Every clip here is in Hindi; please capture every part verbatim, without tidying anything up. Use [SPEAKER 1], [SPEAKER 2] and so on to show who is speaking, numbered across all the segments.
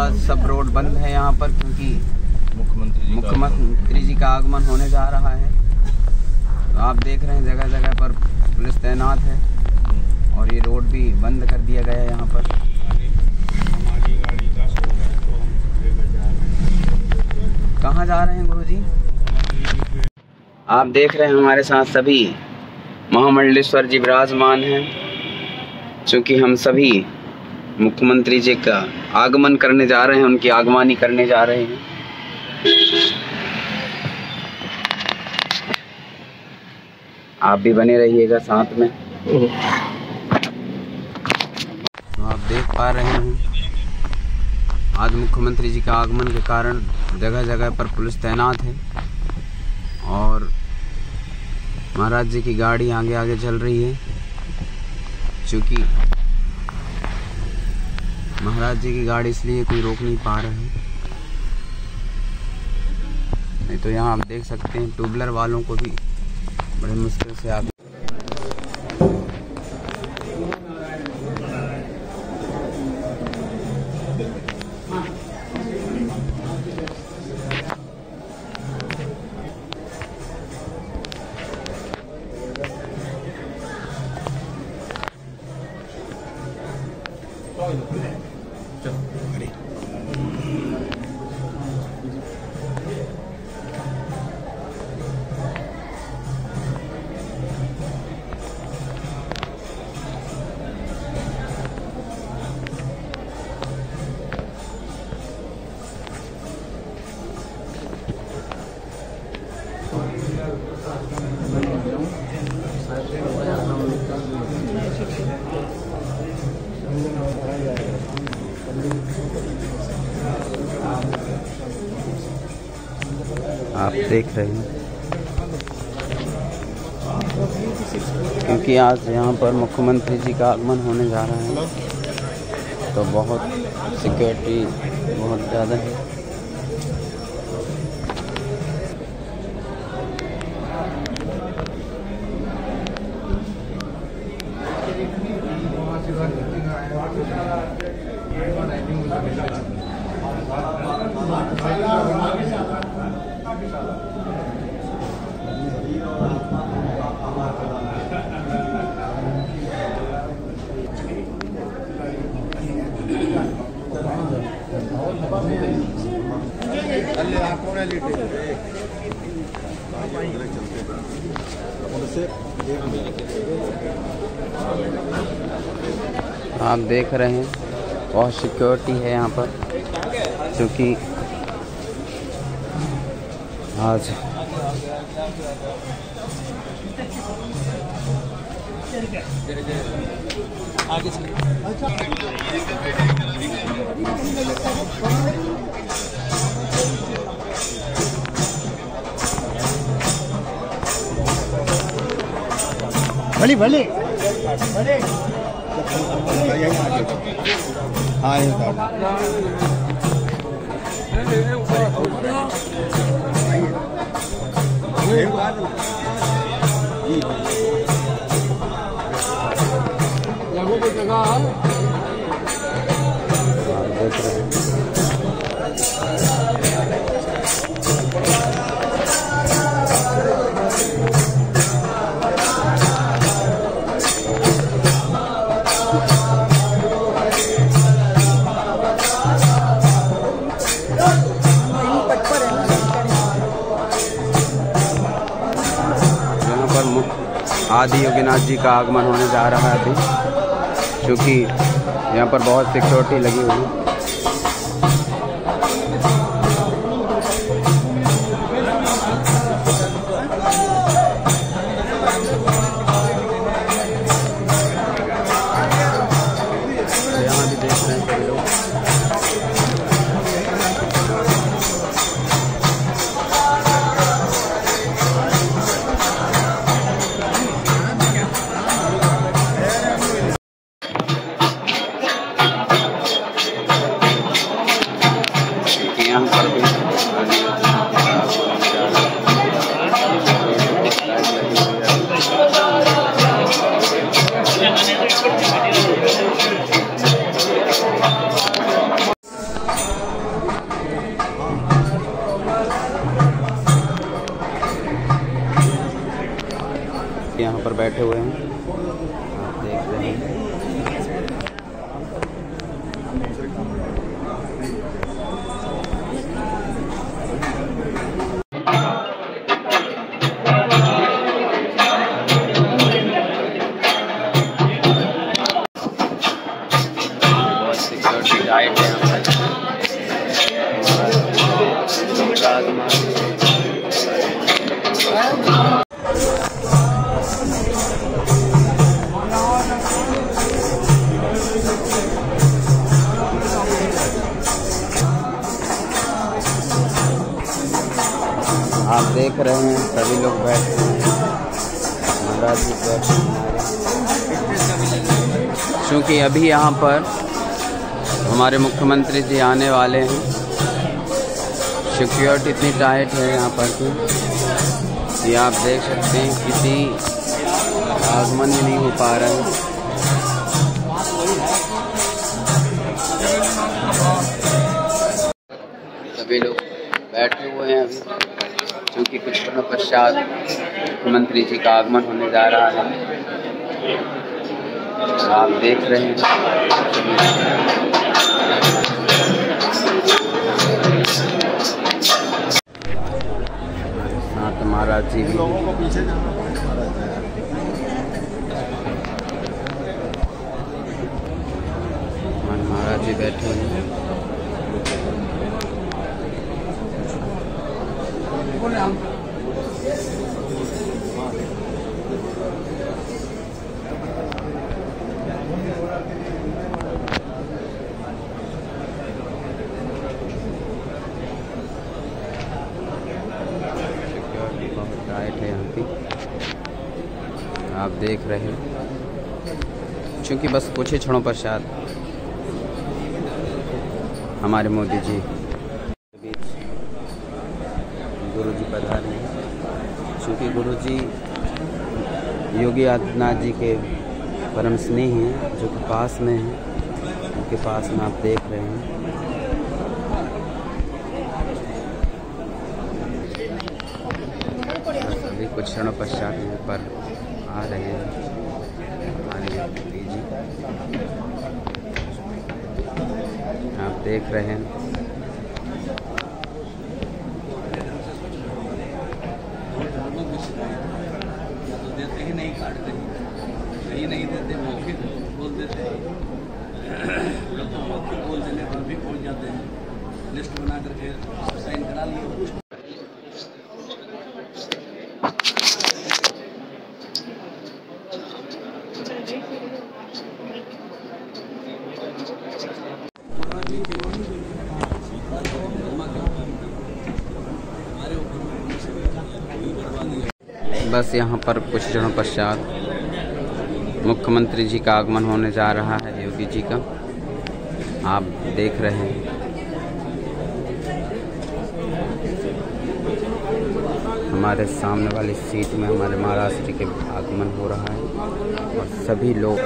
[SPEAKER 1] सब रोड बंद है यहाँ पर, क्योंकि
[SPEAKER 2] मुख्यमंत्री जी
[SPEAKER 1] मुख्यमंत्री जी का आगमन होने जा रहा है। तो आप देख रहे हैं जगह जगह पर पुलिस तैनात है और ये रोड भी बंद कर दिया गया है यहाँ पर।
[SPEAKER 3] हमारी गाड़ी का शोर है तो हम लेकर जा रहे हैं।
[SPEAKER 1] कहाँ जा रहे हैं गुरुजी? आप देख रहे हैं हमारे साथ सभी महामंडलेश्वर जी विराजमान हैं, क्योंकि हम सभी मुख्यमंत्री जी का आगमन करने जा रहे हैं, उनकी आगवानी करने जा रहे हैं। आप भी बने रहिएगा साथ में। तो आप देख पा रहे हैं आज मुख्यमंत्री जी का आगमन के कारण जगह जगह पर पुलिस तैनात है और महाराज जी की गाड़ी आगे आगे चल रही है, क्योंकि महाराज जी की गाड़ी इसलिए कोई रोक नहीं पा रहा है। नहीं तो यहाँ आप देख सकते हैं टू व्हीलर वालों को भी बड़े मुश्किल से आप आप देख रहे हैं, क्योंकि आज यहाँ पर मुख्यमंत्री जी का आगमन होने जा रहा है तो बहुत सिक्योरिटी बहुत ज़्यादा है। आप देख रहे हैं बहुत सिक्योरिटी है यहाँ पर, क्योंकि आज
[SPEAKER 4] भले भले भले हाँ
[SPEAKER 1] आदि योगीनाथ जी का आगमन होने जा रहा है अभी, क्योंकि यहाँ पर बहुत सिक्योरिटी लगी हुई है। यहाँ भी देख रहे हैं सभी लोग। टाइट है यहाँ पर। आप देख रहे हैं सभी लोग बैठे हैं, महाराज जी बैठे हैं। क्योंकि अभी यहाँ पर हमारे मुख्यमंत्री जी आने वाले हैं। सिक्योरिटी इतनी टाइट है यहाँ पर कि ये आप देख सकते हैं किसी आगमन ही नहीं हो पा रहा है। सभी लोग बैठे हुए हैं अभी, क्योंकि कुछ क्षणों पश्चात मुख्यमंत्री जी का आगमन होने जा रहा है। आप देख रहे हैं साथ महाराज जी भी, महाराज जी बैठे हैं। बहुत टाइट है यहाँ की, आप देख रहे हैं। क्योंकि बस कुछ ही क्षणों पश्चात हमारे मोदी जी गुरु जी पधारे हैं। क्योंकि गुरु जी योगी आदित्यनाथ जी के परम स्नेही हैं, जो कि पास में हैं। उनके पास में आप देख रहे हैं। अभी कुछ क्षणों पश्चात यहाँ पर आ रहे हैं हमारे मोदी जी, आप देख रहे हैं।
[SPEAKER 2] देते ही नहीं, काटते नहीं नहीं देते, मौखिक बोल देते हैं। लोग तो मौखिक बोल देने पर भी पहुंच जाते हैं। लिस्ट बना करके साइन करा लिए।
[SPEAKER 1] बस यहाँ पर कुछ दिनों पश्चात मुख्यमंत्री जी का आगमन होने जा रहा है, योगी जी का। आप देख रहे हैं। हमारे सामने वाली सीट में हमारे महाराज जी के आगमन हो रहा है और सभी लोग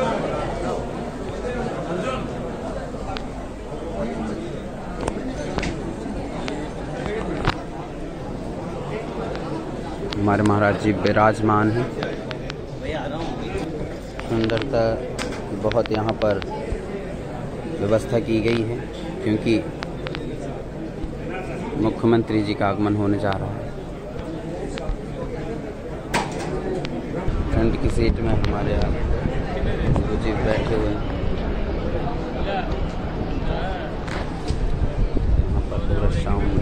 [SPEAKER 1] हमारे महाराज जी विराजमान हैं। सुंदरता बहुत यहाँ पर व्यवस्था की गई है, क्योंकि मुख्यमंत्री जी का आगमन होने जा रहा है। फ्रंट की सीट में हमारे गुरु जी बैठे हुए हैं। यहाँ पर पूरा शाम में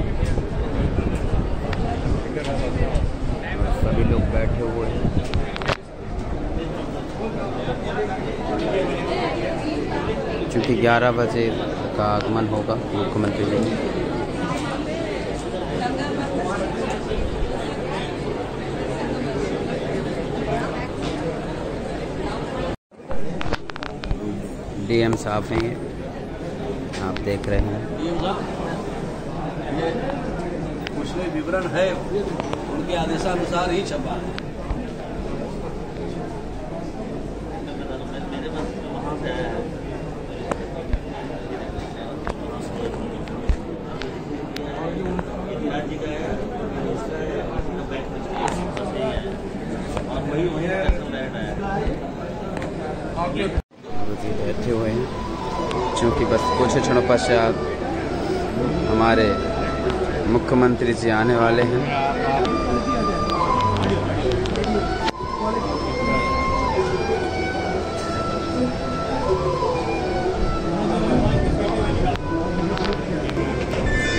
[SPEAKER 1] सभी लोग बैठे हुए हैं। क्योंकि ग्यारह बजे का आगमन होगा मुख्यमंत्री जी। डीएम साहब हैं ये, आप देख रहे हैं।
[SPEAKER 2] कुछ नहीं विवरण है, उनके आदेशानुसार ही छपा है।
[SPEAKER 1] जी बैठे हुए हैं, क्योंकि बस कुछ क्षणों पश्चात हमारे मुख्यमंत्री जी आने वाले हैं।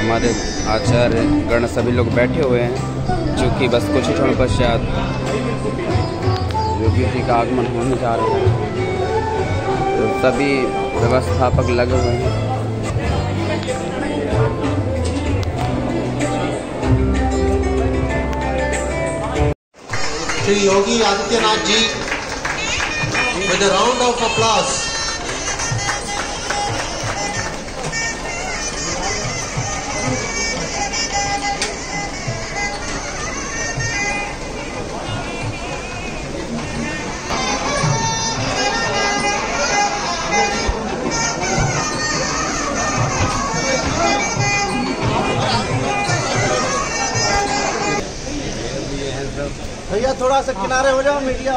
[SPEAKER 1] हमारे आचार्य गण सभी लोग बैठे हुए हैं, चूँकि बस कुछ ही क्षण पश्चात योगी जी का आगमन होने जा रहा है। तो सभी व्यवस्थापक लगे हुए हैं।
[SPEAKER 5] Shri Yogi Adityanath ji with a round of applause. भैया थोड़ा सा किनारे हो जाओ, मीडिया।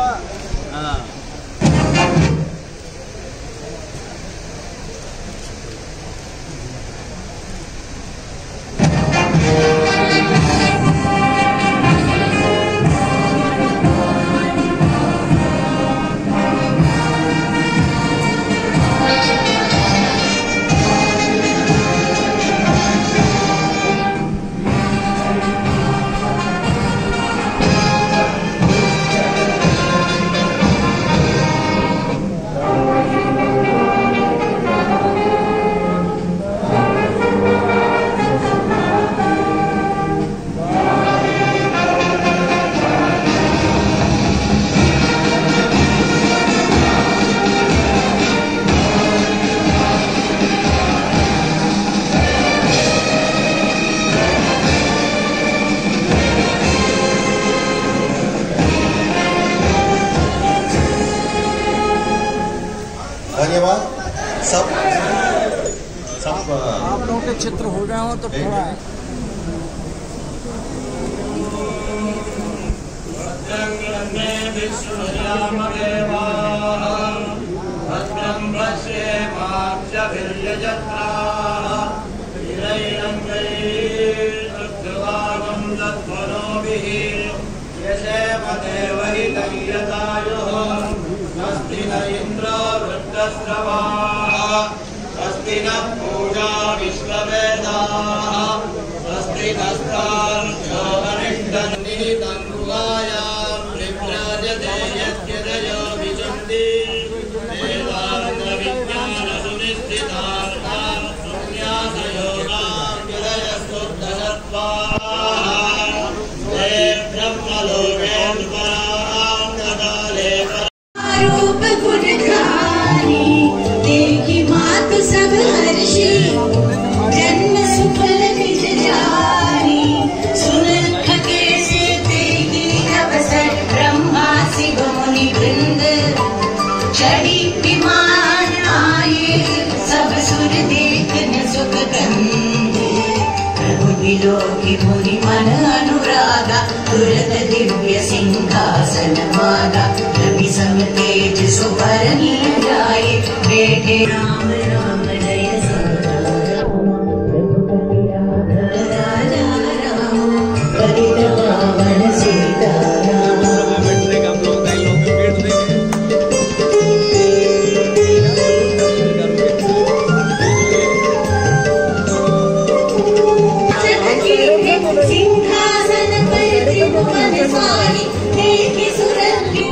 [SPEAKER 5] धन्यवाद। सब सब
[SPEAKER 4] आप लोगों के चित्र हो गए हो तो थोड़ा है।
[SPEAKER 5] स्वस्ति न इंद्र वृद्धश्रवाः स्वस्ति न पूजा विश्ववेदाः स्वस्ति नस्तार्क्ष्यो अरिष्टन्ति तन्वायां विभ्राजते यद्यदयो विशन्ति वेदान्त विज्ञान सुनिश्चितार्थां संन्यासयोगां विदयस्तुद्धसत्त्वाः ते ब्रह्मलोकेश्वरां तदाले
[SPEAKER 6] रूप गुणकारी देखी मात सब हर्षी जन्म सुफल निज जारी सुन थके से देखी अवसर ब्रह्मासि मुनि वृंद चढ़ी विमान आए सब सुर देखन सुख कंद प्रभु विलोकी मुनि मन अनुरागा तुरत दिव्य सिंहासन मागा सम तेज सुभरनी जाए बेटे राम राम जय राजा राम पतित पावन सीता सिंहासन पर त्रिभुवन स्वामी देखी सुरभि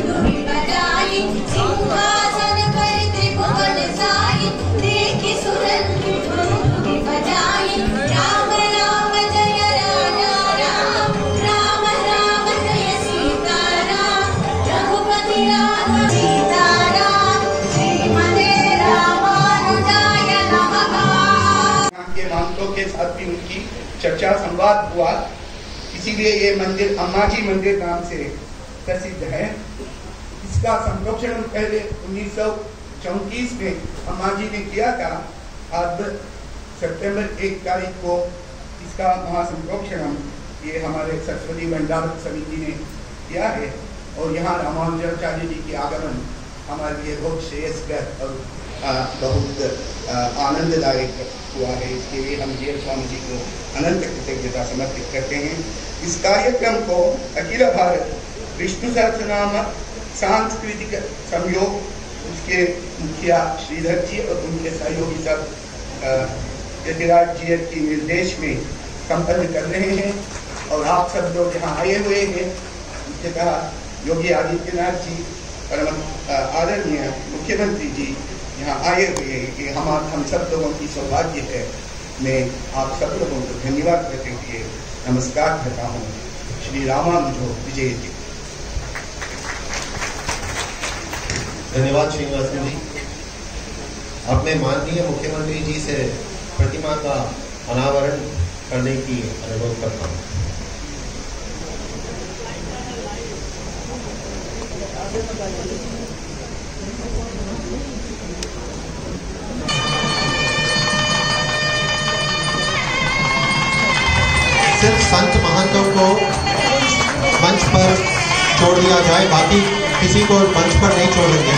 [SPEAKER 6] सिंहासन पर त्रिभुवन साई देखी सुरभि बजाई राम राम जय राजा राम राम राम जय सीता राम रघुपति राम सीता राम श्रीमते रामानुजाय नमः।
[SPEAKER 7] के महंतों के साथ भी उनकी चर्चा संवाद हुआ, इसीलिए ये मंदिर अम्माजी मंदिर नाम से प्रसिद्ध है। इसका संरक्षण पहले उन्नीस सौ चौंतीस में अम्माजी ने किया था। अब सितंबर एक तारीख को इसका महासंरक्षण ये हमारे सरस्वती भंडार समिति ने किया है और यहाँ रामानुजाचार्य जी के आगमन हमारे लिए बहुत श्रेयस्कर और आ, बहुत आनंददायक हुआ है। इसके लिए हम जीर स्वामी जी को अनंत कृतज्ञता समर्पित करते हैं। इस कार्यक्रम को अखिल भारत विष्णु सहस्त्रनाम सांस्कृतिक संयोग उसके मुखिया श्रीधर जी और उनके सहयोगी सब पृथ्वीराज जी के निर्देश में संपन्न कर रहे हैं। और आप सब लोग यहाँ आए हुए हैं, मुख्यतः योगी आदित्यनाथ जी परम आदरणीय मुख्यमंत्री जी यहाँ आए हुए हैं, कि हम हम सब लोगों की सौभाग्य है। मैं आप सब लोगों को धन्यवाद करते हुए नमस्कार करता हूँ। श्री रामानुजो विजय जी।
[SPEAKER 5] धन्यवाद श्रीनिवासन जी। अब मैं माननीय मुख्यमंत्री जी से प्रतिमा का अनावरण करने की अनुरोध करता हूँ। सिर्फ संत महंतों को मंच पर छोड़ दिया जाए, बाकी किसी को मंच पर नहीं छोड़ेंगे।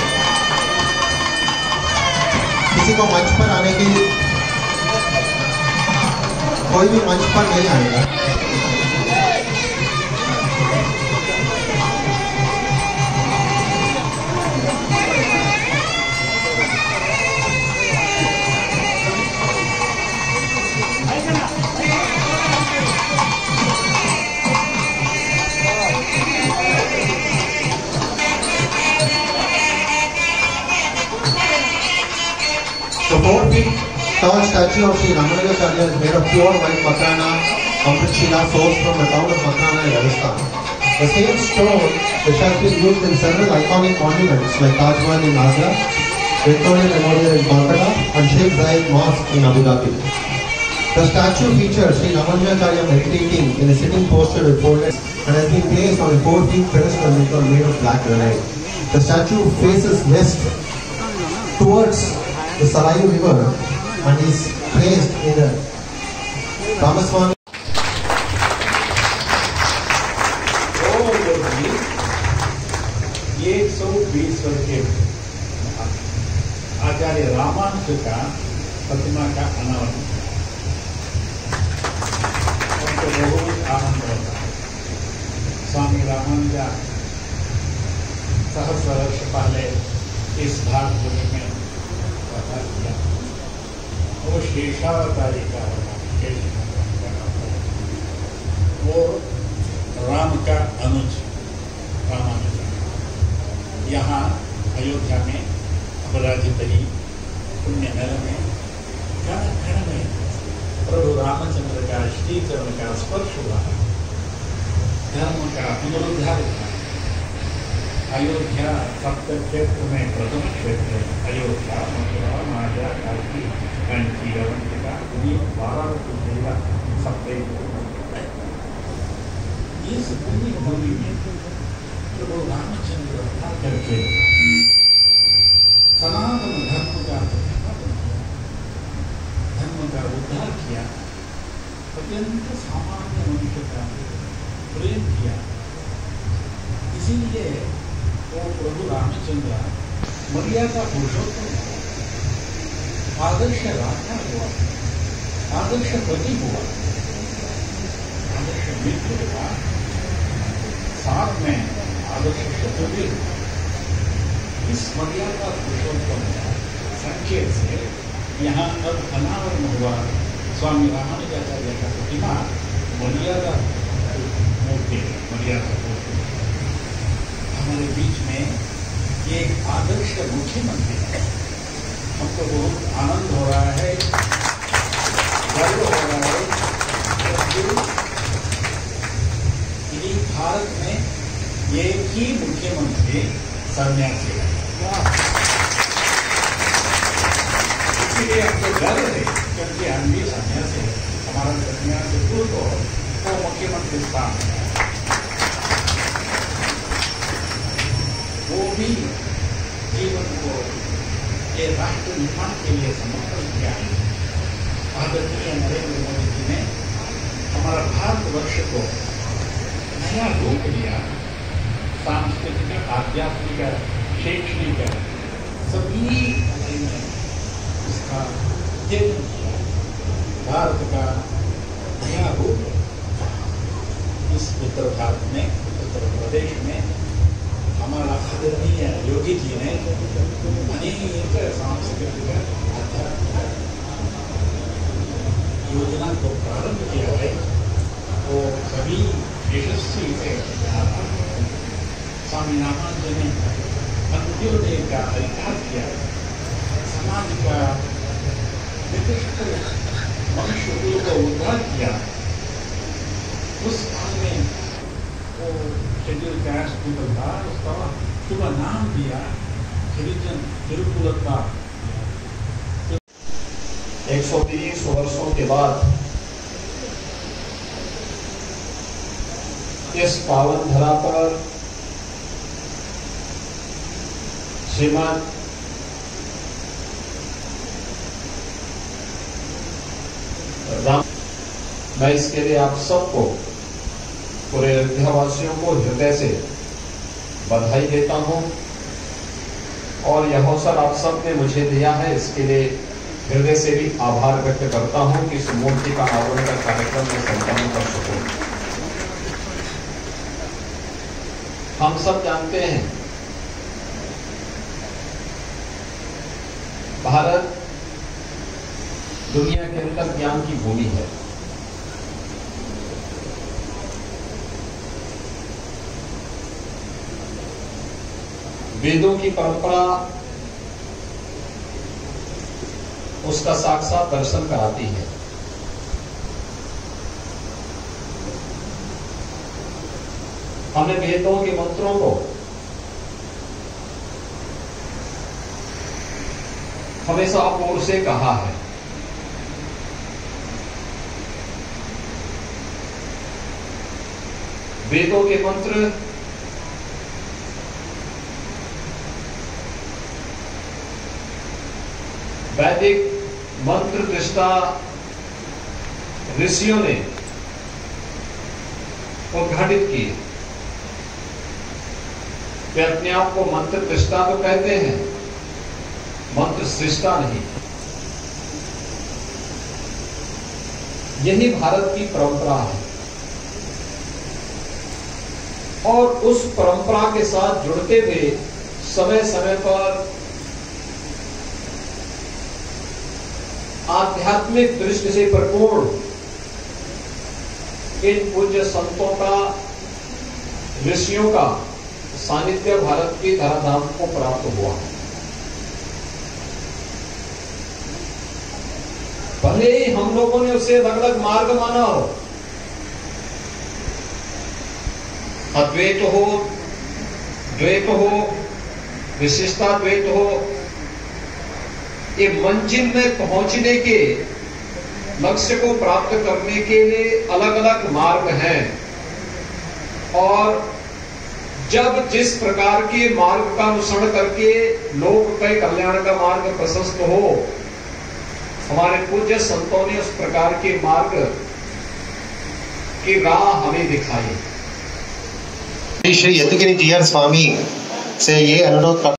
[SPEAKER 5] किसी को मंच पर आने की, कोई भी मंच पर नहीं आएगा। The four feet tall statue of Sri Ramanujacharya is made of pure white Makrana, Amrit Shila sourced from the town of Makrana in Rajasthan. The same stone which has been used in several iconic monuments like Taj Mahal in Agra, Victoria Memorial in Kolkata, and Sheikh Zayed Mosque in Abu Dhabi. The statue features Sri Ramanujacharya meditating in a sitting posture with folded and has been placed on a four feet pedestal made of black granite. The statue faces west towards the Sarayu River and is placed in the Ramaswamy.
[SPEAKER 3] एक सौ बीस वर्ष के आचार्य रामानुज का प्रतिमा का अनावरण उनको बहुत आनंद होता है। स्वामी रामानुजा सहस्र वर्ष पहले इस भारत भूमि में किया। वो शेषावतारी का वो राम का अनुज रामानुज यहाँ अयोध्या में अपराजितरी पुण्य नगर में कण कण में प्रभु रामचंद्र का श्री चरण का स्पर्श हुआ। धर्म का पुनरुद्धार हुआ। अयोध्या सप्त क्षेत्र में प्रथम क्षेत्र है। अयोध्या मथुरा माया काशी कंची अवंतिका वाराणसी जिला सप्त इस भूमि भूमि में प्रभु रामचंद्र करके सनातन धर्म का धर्म का उद्धार किया। अत्यंत सामान्य मनुष्य का प्रेम किया। इसीलिए वो प्रभु रामचंद्र मर्यादा पुरुषोत्तम आदर्श राजा हुआ, आदर्श पति हुआ, आदर्श मित्र हुआ, साथ में आदर्श शत्रु। इस मर्यादा पुरुषोत्तम संकेत से यहाँ अब अनावरण हुआ स्वामी रामानुजाचार्य का प्रतिमा मर्यादा मूर्ति, मर्यादा मूर्ति। हमारे बीच में एक आदर्श मुख्यमंत्री है। हमको बहुत आनंद हो रहा है, गर्व हो रहा है कि भारत में एक ही मुख्यमंत्री सन्यासी है। इसलिए हमको गर्व है क्योंकि हम भी सन्यासी है। हमारा सन्यासी पूर्व वो मुख्यमंत्री स्थान है। वो भी जीवन को ये राष्ट्र निर्माण के लिए समर्पण किया है। आदरणीय नरेंद्र मोदी जी ने हमारा भारतवर्ष को नया रूप दिया। सांस्कृतिक, आध्यात्मिक, शैक्षणिक सभी में इसका जन्म किया। भारत का नया रूप इस उत्तर भारत में, उत्तर प्रदेश में हमारा आदरणीय योगी जी ने अनेक सांस्कृतिक, आध्यात्मिक अभियान को प्रारंभ किया है वो सभी यशस्वी से स्वामीनाथन जी ने अंत्योदय का अधिकार किया, समाज का विशिष्ट मनुष्य कुल का उद्धार किया। उस काल में वो शेड्यूल कास्ट पीपल था, उसका शुभ नाम दिया हरिजन तिरुकुलता।
[SPEAKER 5] एक सौ तीस वर्षों के बाद इस पावन धरा पर श्रीमान राम, मैं इसके लिए आप सबको, पूरे अयोध्यावासियों को हृदय से बधाई देता हूं और यह अवसर आप सब ने मुझे दिया है, इसके लिए हृदय से भी आभार व्यक्त करता हूं कि इस मूर्ति का अनावरण का कार्यक्रम में संपन्न कर सकूं। हम सब जानते हैं भारत दुनिया के अंदर ज्ञान की भूमि है। वेदों की परंपरा उसका साक्षात दर्शन कराती है। हमने वेदों के मंत्रों को हमेशा अपूर्व से कहा है। वेदों के मंत्र वैदिक मंत्र दृष्टा ऋषियों ने उद्घाटित किए। वे अपने आप को मंत्र दृष्टा तो कहते हैं, मंत्र सृष्टा नहीं। यही भारत की परंपरा है और उस परंपरा के साथ जुड़ते हुए समय समय पर आध्यात्मिक दृष्टि से परिपूर्ण इन पूज्य संतों का, ऋषियों का सानिध्य भारत की धराधाम को प्राप्त हुआ। भले ही हम लोगों ने उसे अलग अलग मार्ग माना हो, अद्वैत हो, द्वैत हो, विशिष्टा द्वैत हो, ये मंजिल में पहुंचने के लक्ष्य को प्राप्त करने के लिए अलग अलग मार्ग हैं और जब जिस प्रकार के मार्ग का अनुसरण करके लोक के कल्याण का मार्ग प्रशस्त हो, हमारे पूज्य संतों ने उस प्रकार के मार्ग की राह हमें दिखाई। श्री यतिगिरी जीयर स्वामी से ये अनुरोध